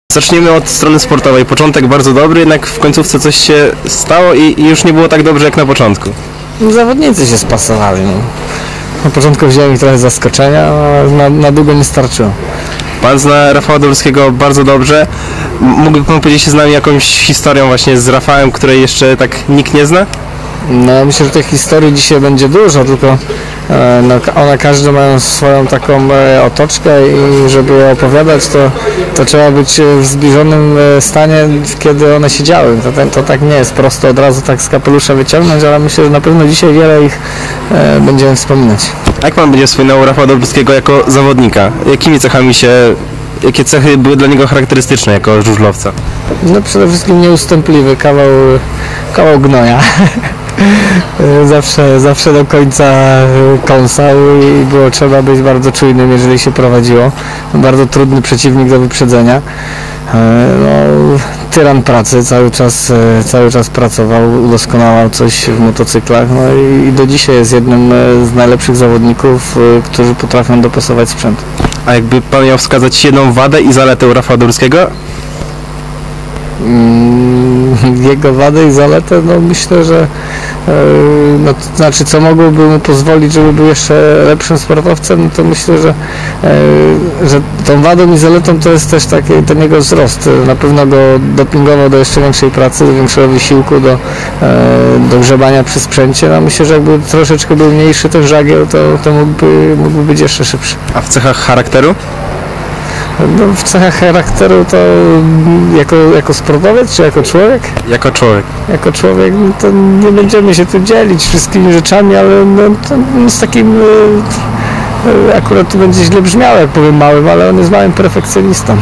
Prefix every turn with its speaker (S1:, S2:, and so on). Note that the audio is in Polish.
S1: Zaczniemy od strony sportowej. Początek bardzo dobry, jednak w końcówce coś się stało i już nie było tak dobrze jak na początku.
S2: Zawodnicy się spasowali. No. Na początku wziąłem ich trochę zaskoczenia, ale na długo nie starczyło.
S1: Pan zna Rafała Dobrskiego bardzo dobrze. Mógłby pan podzielić się z nami jakąś historią właśnie z Rafałem, której jeszcze tak nikt nie zna?
S2: No, myślę, że tych historii dzisiaj będzie dużo, tylko one każde mają swoją taką otoczkę i żeby je opowiadać, to trzeba być w zbliżonym stanie, kiedy one się działy. To tak nie jest prosto od razu tak z kapelusza wyciągnąć, ale myślę, że na pewno dzisiaj wiele ich będziemy wspominać.
S1: Jak pan będzie wspominał Rafała Dobrskiego jako zawodnika? Jakie cechy były dla niego charakterystyczne jako żużlowca?
S2: No przede wszystkim nieustępliwy, kawał gnoja. Zawsze do końca kąsał i było trzeba być bardzo czujnym, jeżeli się prowadziło. Bardzo trudny przeciwnik do wyprzedzenia. No, tyran pracy, cały czas pracował, udoskonalał coś w motocyklach, no i do dzisiaj jest jednym z najlepszych zawodników, którzy potrafią dopasować sprzęt.
S1: A jakby pan miał wskazać jedną wadę i zaletę Rafała Dobrskiego?
S2: Jego wadę i zaletę, no myślę, że no, to znaczy co mogłoby mu pozwolić, żeby był jeszcze lepszym sportowcem, no to myślę, że tą wadą i zaletą to jest też ten jego wzrost. Na pewno go dopingował do jeszcze większej pracy, do większego wysiłku, do grzebania przy sprzęcie. No, myślę, że jakby troszeczkę był mniejszy ten żagiel, to mógłby być jeszcze szybszy.
S1: A w cechach charakteru?
S2: No, w cechach charakteru to jako sportowiec czy jako człowiek?
S1: Jako człowiek.
S2: Jako człowiek no to nie będziemy się tu dzielić wszystkimi rzeczami, ale no, to z takim akurat tu będzie źle brzmiało, jak powiem małym, ale on jest małym perfekcjonistą.